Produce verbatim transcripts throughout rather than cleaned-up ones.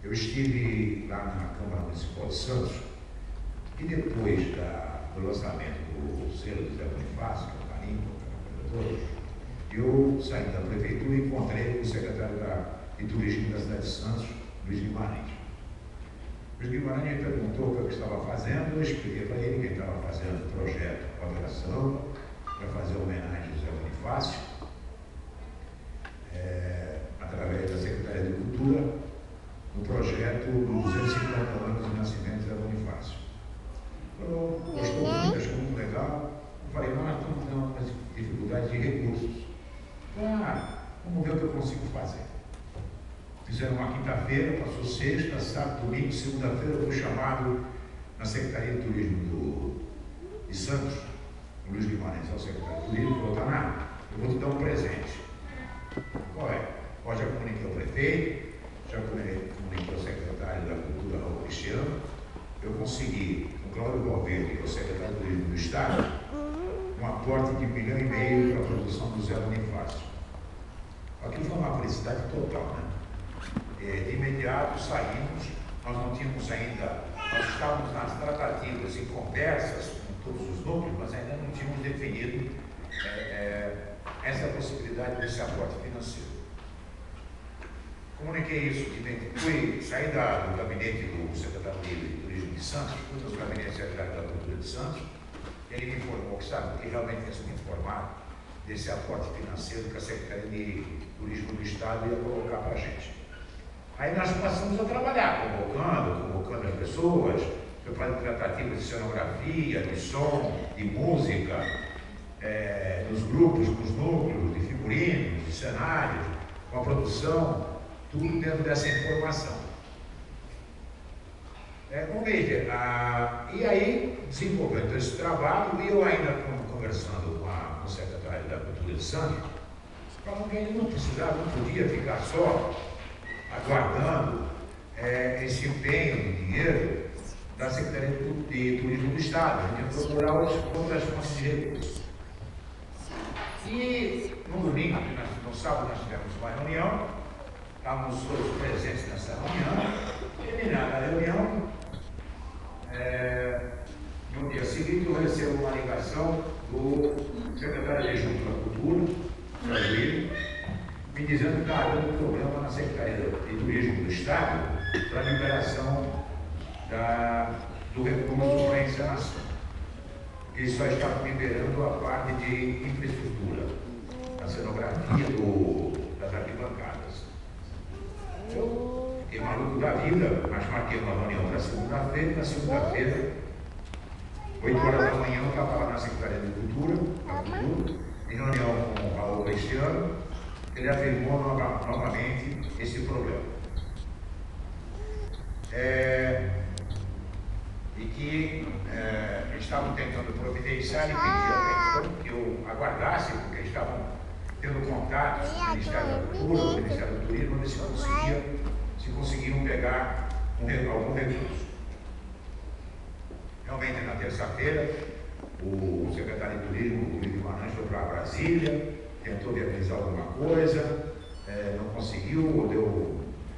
Eu estive lá na Câmara Municipal de Santos e depois da, do lançamento do selo do Zé Bonifácio, que é o carimbo, aquela coisa toda, eu saí da prefeitura e encontrei o secretário da, de Turismo da cidade de Santos, Luiz Guimarães. Luiz Guimarães me perguntou o que eu estava fazendo, eu expliquei para ele que ele estava fazendo o projeto de operação para fazer homenagem ao Zé Bonifácio, é, através da Secretaria de Cultura, no projeto dos duzentos e cinquenta anos de nascimento de Zé Bonifácio. Eu gostou muito, achou muito legal. Eu falei, nós estamos tendo umas dificuldades de recursos. Ah, vamos ver o que eu consigo fazer. Fizeram uma quinta-feira, passou sexta, sábado, domingo, segunda-feira, eu fui chamado na Secretaria de Turismo do, de Santos, o Luiz Guimarães, é o secretário de Turismo, falou, Taná, eu vou te dar um presente. Qual é? Eu já comuniquei ao prefeito, já comuniquei ao secretário da Cultura, Raul Cristiano, eu consegui, com o Cláudio Valverde, que é o secretário de Turismo do Estado, um aporte de um milhão e meio para a produção do Zé Bonifácio. Aquilo foi uma felicidade total, né? É, de imediato saímos, nós não tínhamos ainda, nós estávamos nas tratativas e conversas com todos os núcleos, mas ainda não tínhamos definido é, é, essa possibilidade desse aporte financeiro. Comuniquei isso, fui sair da, do gabinete do secretário de Turismo de Santos, fui no gabinete secretário da Cultura de Santos, e ele me informou que, sabe, que realmente tinha sido informado desse aporte financeiro que a Secretaria de Turismo do Estado ia colocar para a gente. Aí nós passamos a trabalhar, convocando, convocando as pessoas, fazendo tratativas de cenografia, de som, de música, é, nos grupos, nos núcleos, de figurinos, de cenários, com a produção, tudo dentro dessa informação. É, bom, veja, a, e aí, desenvolvendo esse trabalho, e eu ainda conversando com, a, com o secretário da Cultura de Santos, falando que ele não precisava, não podia ficar só aguardando é, esse empenho de dinheiro da Secretaria de Turismo do Estado. A gente ia procurar outras fontes de recursos. E no domingo, no sábado, nós tivemos uma reunião, estávamos todos presentes nessa reunião, terminada a reunião, é, no dia seguinte eu recebo uma ligação do secretário adjunto da Cultura, brasileiro, me dizendo que está havendo problema na Secretaria de Turismo do Estado para a liberação da, do recurso para a encenação. Eles só estavam liberando a parte de infraestrutura, a cenografia do, das arquibancadas. Eu fiquei maluco da vida, mas marquei uma reunião para segunda-feira, e na segunda-feira, oito horas da manhã, eu estava lá na Secretaria de Cultura, a Cultura, em reunião com o Raul Cristiano, ele afirmou nova, novamente esse problema. É, e que é, eles estavam tentando providenciar e pedir a atenção que eu aguardasse, porque eles estavam tendo contatos com o Ministério da Cultura, com o Ministério do Turismo, ver se conseguia, se conseguiam pegar um, algum recurso. Realmente, na terça-feira, o secretário de Turismo, Luiz Guimarães, foi para Brasília, tentou viabilizar alguma coisa, é, não conseguiu, ou deu,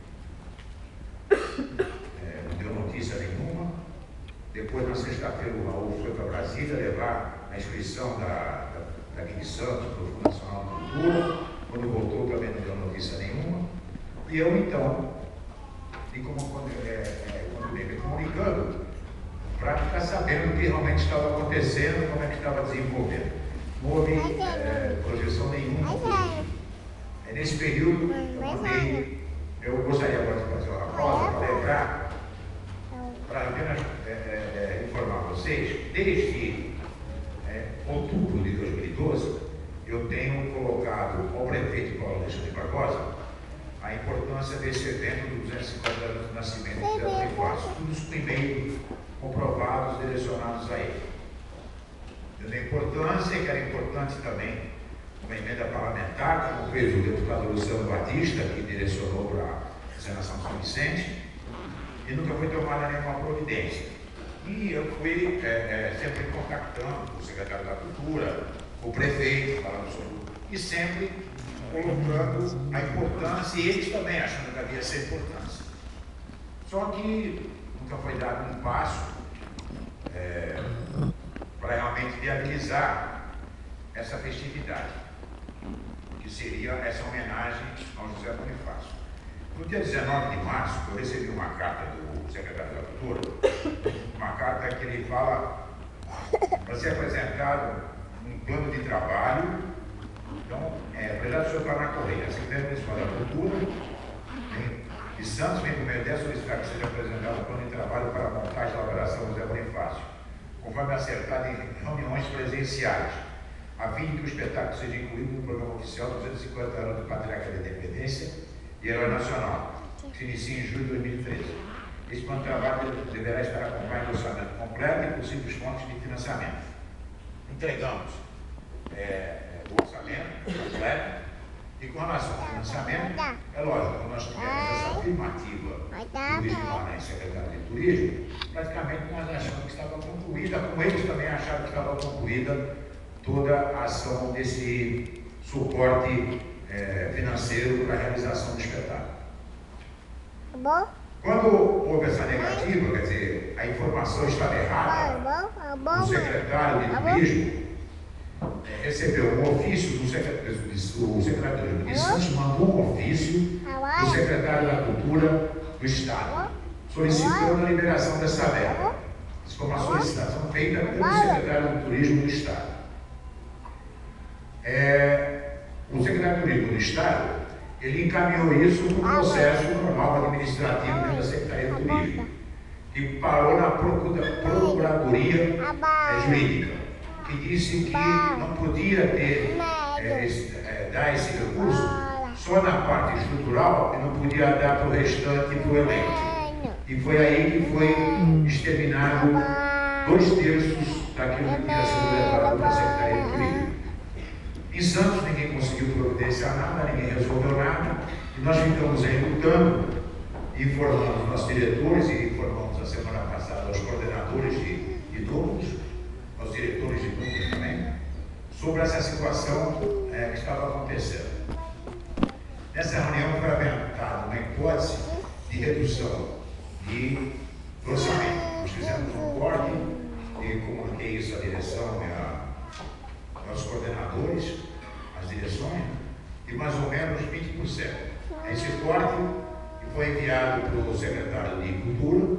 é, não deu notícia nenhuma. Depois, na sexta-feira, o Raul foi para Brasília levar a inscrição da, da, daqui de Santos para o Fundo Nacional de Cultura. Quando voltou, também não deu notícia nenhuma. E eu, então, e como quando, é, é, quando me comunicando, para ficar sabendo o que realmente estava acontecendo, como é que estava desenvolvendo. Não houve é, projeção nenhuma. É, nesse período, eu mandei, eu gostaria agora de fazer uma pausa para lembrar, para apenas é, é, informar vocês, desde é, outubro de dois mil e doze, eu tenho colocado ao prefeito Paulo Alexandre Barbosa a importância desse evento dos duzentos e cinquenta anos do nascimento de Zé Bonifácio, todos os e-mails comprovados, direcionados a ele. Dando a importância, que era importante também uma emenda parlamentar, como fez o deputado Luciano Batista, que direcionou para a Encenação São Vicente, e nunca foi tomada nenhuma providência. E eu fui é, é, sempre contactando o secretário da Cultura, o prefeito, falando sobre, e sempre colocando a importância, e eles também achando que havia essa importância. Só que nunca foi dado um passo é, para realmente viabilizar essa festividade, que seria essa homenagem ao José Bonifácio. No dia dezenove de março, eu recebi uma carta do secretário da Cultura, uma carta que ele fala para ser apresentado um plano de trabalho. Então, é, apesar do senhor estar na correia, a Secretaria Municipal da Cultura de Santos vem por meio dessa solicitar que seja apresentado um plano de trabalho para a montagem da operação José Bonifácio, conforme acertado em reuniões presenciais, a fim de que o espetáculo seja incluído no programa oficial dos duzentos e cinquenta anos do Patriarca da Independência e Herói Nacional, que se inicia em julho de dois mil e treze. Esse plano de trabalho deverá estar acompanhado do orçamento completo e possíveis fontes de financiamento. Entregamos é, o orçamento completo e, com relação ao financiamento, é lógico, quando nós tivemos essa afirmativa do Luiz Guimarães, secretário de Turismo, praticamente nós achamos que estava concluída, como eles também acharam que estava concluída toda a ação desse suporte é, financeiro para a realização do espetáculo. Bom. Quando houve essa negativa, quer dizer, a informação estava errada, o secretário de Turismo é, recebeu um ofício do secretário, o secretário de Santos mandou um ofício do secretário da Cultura do Estado, solicitando a liberação dessa verba. Isso foi uma solicitação feita pelo secretário do Turismo do Estado. É, o secretário de Turismo do Estado, ele encaminhou isso no processo normal administrativo dentro da Secretaria de Turismo, que parou na procura, Procuradoria é, Jurídica, que disse que não podia ter, é, esse, é, dar esse recurso só na parte estrutural e não podia dar para o restante para o elenco. E foi aí que foi exterminado dois terços daquilo que tinha sido levado para a Secretaria de Turismo. Em Santos ninguém conseguiu providenciar nada, ninguém resolveu nada, e nós ficamos aí lutando, informando nossos diretores e informamos a semana passada aos coordenadores de, de núcleos, aos diretores de núcleos também, sobre essa situação é, que estava acontecendo. Nessa reunião foi aventada uma hipótese de redução de orçamento. Nós fizemos um corte e comuniquei isso à direção e a aos coordenadores, às direções, de mais ou menos vinte por cento. Esse corte foi enviado para o secretário de Cultura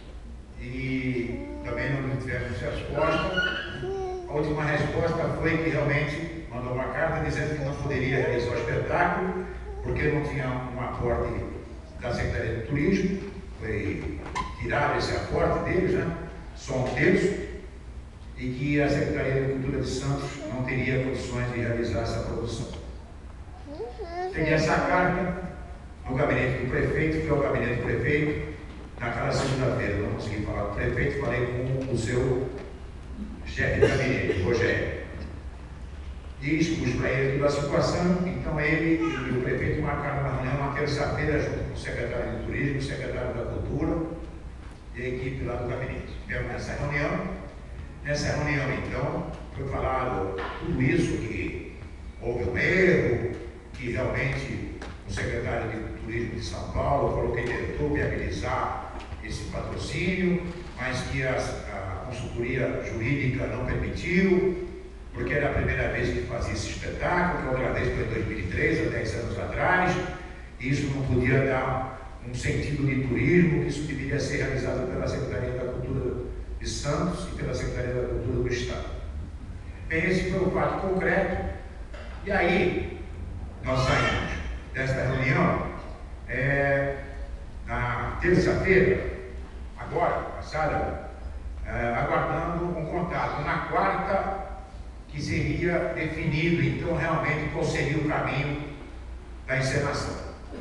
e também não tivemos resposta. A última resposta foi que realmente mandou uma carta dizendo que não poderia realizar o espetáculo porque não tinha um aporte da Secretaria de Turismo, foi tirado esse aporte deles, né? Só um terço, e que a Secretaria de Cultura de Santos não teria condições de realizar essa produção. Peguei essa carta no gabinete do prefeito, fui ao gabinete do prefeito, naquela segunda-feira, não consegui falar com o prefeito, falei com o seu chefe de gabinete, Rogério. E expus para ele toda a situação, então ele e o prefeito marcaram uma reunião uma terça-feira junto com o secretário de Turismo, o secretário da Cultura e a equipe lá do gabinete. Tivemos nessa reunião. Nessa reunião, então, foi falado tudo isso, que houve um erro, que realmente o secretário de Turismo de São Paulo falou que tentou viabilizar esse patrocínio, mas que a, a consultoria jurídica não permitiu, porque era a primeira vez que fazia esse espetáculo, que outra vez foi em dois mil e três, há dez anos atrás, e isso não podia dar um sentido de turismo, que isso deveria ser realizado pela Secretaria da Cultura de Santos e pela Secretaria da Cultura do Estado. Bem, esse foi o fato concreto, e aí nós saímos desta reunião é, na terça-feira, agora, passada, é, aguardando um contato na quarta, que seria definido, então, realmente, qual seria o caminho da encenação.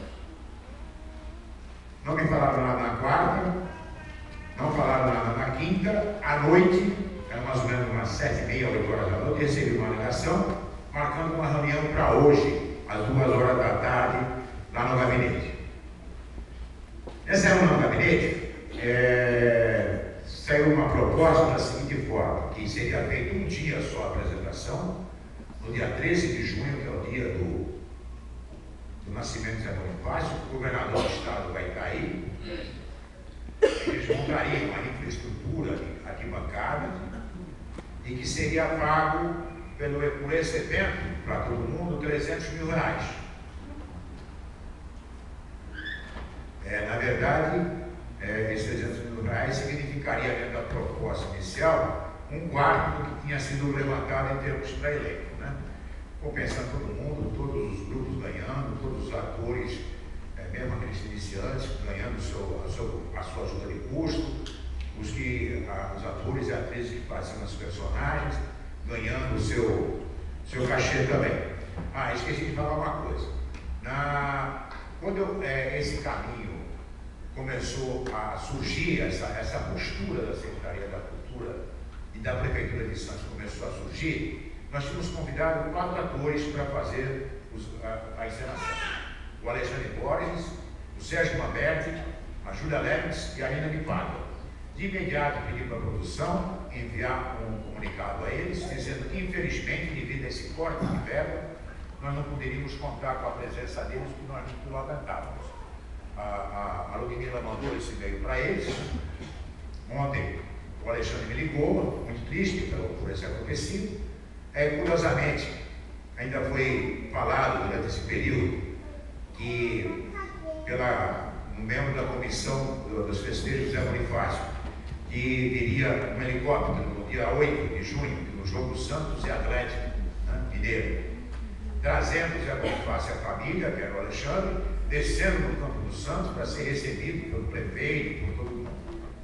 Não me falaram nada na quarta, não falaram nada na quinta. À noite, era mais ou menos umas sete e meia, oito horas da noite, recebi uma ligação, marcando uma reunião para hoje, às duas horas da tarde, lá no gabinete. Nessa reunião no gabinete, é, saiu uma proposta da seguinte forma, que seria feito um dia só a apresentação, no dia treze de junho, que é o dia do, do nascimento de Zé Bonifácio. O governador do estado vai estar aí, eles montariam a infraestrutura de arquibancada e que seria pago pelo, por esse evento, para todo mundo, trezentos mil reais. É, na verdade, é, esses trezentos mil reais significaria, dentro da proposta inicial, um quarto do que tinha sido levantado em termos pré-elenco, né? Compensando todo mundo, todos os grupos ganhando, todos os atores, é, mesmo aqueles iniciantes, ganhando seu, a, seu, a sua ajuda de custo, os, que, a, os atores e atrizes que faziam os personagens, ganhando o seu, seu cachê também. Ah, esqueci de falar uma coisa. Na, quando eu, é, esse caminho começou a surgir, essa, essa postura da Secretaria da Cultura e da Prefeitura de Santos começou a surgir, nós tínhamos convidado quatro atores para fazer os, a, a encenação. O Alexandre Borges, o Sérgio Mamberti, a Júlia Leves e a Nina de Pádua. De imediato pedi para a produção enviar um comunicado a eles, dizendo que, infelizmente, devido a esse corte de verba, nós não poderíamos contar com a presença deles, porque nós não aguentávamos. A, a, a Ludmila mandou esse e-mail para eles. Ontem, o Alexandre me ligou, muito triste por, por esse acontecido. É, curiosamente, ainda foi falado durante esse período que, pela, um membro da comissão dos festejos, Zé Bonifácio, que viria um helicóptero no dia oito de junho, no jogo Santos e Atlético, né, Mineiro, trazendo o Zé Bonifácio e a família, que era o Alexandre, descendo no campo do Santos para ser recebido pelo prefeito, por todo mundo.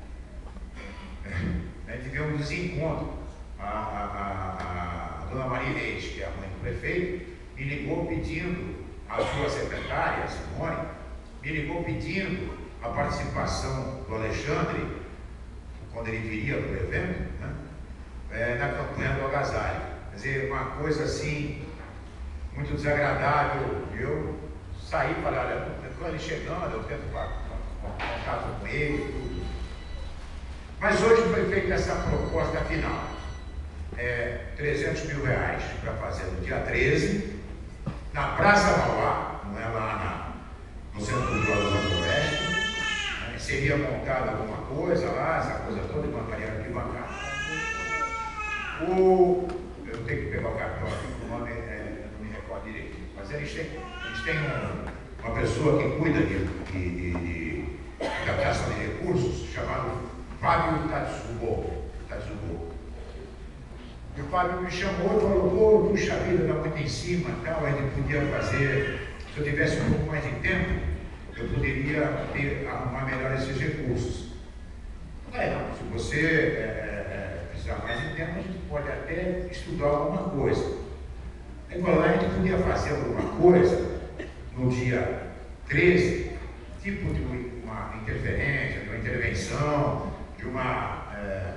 É, a gente tivemos um desencontro. A, a, a, a dona Maria Leite, que é a mãe do prefeito, me ligou pedindo, a sua secretária, a Simone, me ligou pedindo a participação do Alexandre, quando ele viria para o evento, né, é, na campanha do agasalho. Quer dizer, uma coisa assim, muito desagradável. Eu saí e falei, olha, quando ele chegando, eu tento contato com ele, tudo. Mas hoje foi feita essa proposta final. É, trezentos mil reais para fazer no dia treze, na Praça Mauá, não é lá na, no Centro Cultural da Zona Oeste. Né, seria montada alguma coisa lá, essa coisa toda, e mandaria arquibancada. O, eu tenho que pegar o cartão aqui, porque o nome é, eu não me recordo direito. Mas eles têm, eles têm um, uma pessoa que cuida de, de, de, de captação de recursos, chamado Fábio Tatsubo. Tatsubo. E o Fábio me chamou e falou, pô, puxa vida, está muito em cima e tal, a gente podia fazer, se eu tivesse um pouco mais de tempo, eu poderia ter, arrumar melhor esses recursos. É, não, se você é, é, precisar mais de tempo, a gente pode até estudar alguma coisa. Aí falou, a gente podia fazer alguma coisa no dia treze, tipo de uma interferência, de uma intervenção, de uma é,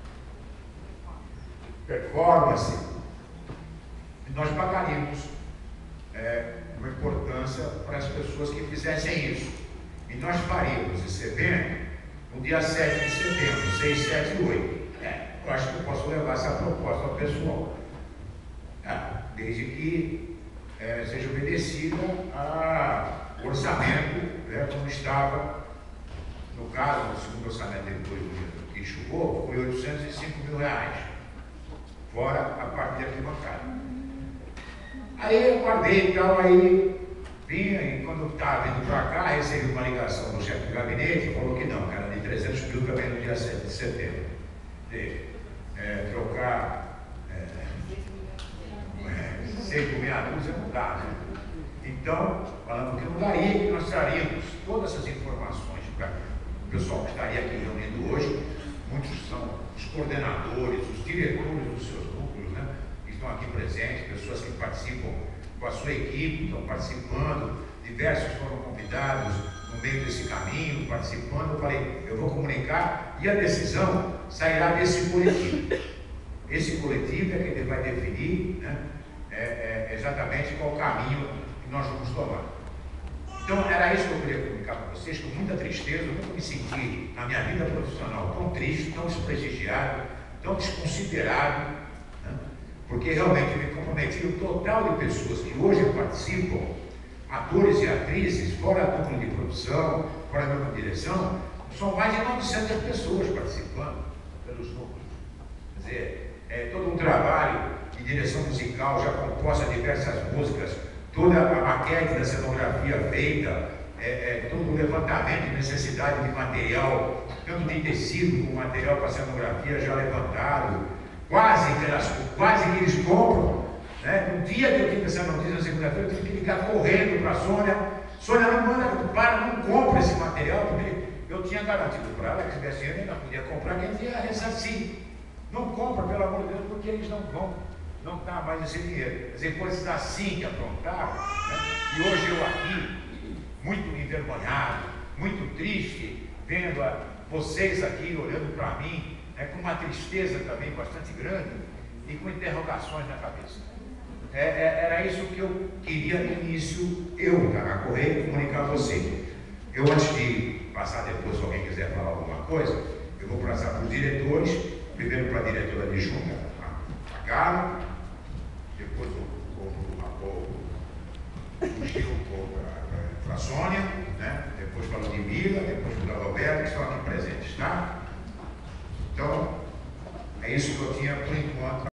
performance, e nós pagaríamos é, uma importância para as pessoas que fizessem isso. E nós faríamos esse evento no dia sete de setembro, seis, sete e oito. É, eu acho que eu posso levar essa proposta ao pessoal. É, desde que é, seja obedecida ao orçamento, né, como estava, no caso, o segundo orçamento depois do que enxugou, foi oitocentos e cinco mil reais. Fora a parte de arquibancada. Aí eu guardei e tal, aí vinha, e quando estava indo para cá, recebi uma ligação do chefe de gabinete e falou que não, que era de trezentos mil também no dia sete de setembro. De é, trocar é, é, seis por meia dúzia não dá, né? Então, falando que não daria, que nós traríamos todas essas informações para o pessoal que estaria aqui reunido hoje. Muitos são os coordenadores, os diretores dos seus núcleos, né, que estão aqui presentes, pessoas que participam com a sua equipe, estão participando, diversos foram convidados no meio desse caminho, participando. Eu falei, eu vou comunicar e a decisão sairá desse coletivo. Esse coletivo é que ele vai definir, né, é, é, exatamente qual o caminho que nós vamos tomar. Então, era isso que eu queria comunicar para vocês, com muita tristeza. Eu nunca me senti, na minha vida profissional, tão triste, tão desprestigiado, tão desconsiderado, né? Porque realmente me comprometi o total de pessoas que hoje participam, atores e atrizes, fora do núcleo de produção, fora do núcleo de direção, são mais de novecentas pessoas participando pelos núcleos. Quer dizer, é todo um trabalho de direção musical, já composta diversas músicas, toda a maquete da cenografia feita, é, é, todo o levantamento de necessidade de material, tanto de tecido como material para a cenografia já levantado, quase que, elas, quase que eles compram. Né? No dia que eu tive essa notícia na segunda-feira, eu tive que ligar correndo para a Sônia. Sônia, não manda, para, não compra esse material, porque eu tinha garantido para ela que se tivesse dinheiro, não podia comprar, quem ia ressarcir. Não compra, pelo amor de Deus, porque eles não vão, não dá mais esse dinheiro. Quer dizer, coisas assim que aprontaram, né? E hoje eu aqui, muito envergonhado, muito triste, vendo a, vocês aqui olhando para mim, né, com uma tristeza também bastante grande e com interrogações na cabeça. É, é, era isso que eu queria no início, eu, na Correia, comunicar a você. Eu, antes de passar depois, se alguém quiser falar alguma coisa, eu vou passar para os diretores, primeiro para a diretora de junta, a, a Carla, depois o, o, o, o Gil para a Sônia, né? Depois para a Ludmila, depois para o Roberto, que estão aqui presentes, tá? Então, é isso que eu tinha por enquanto.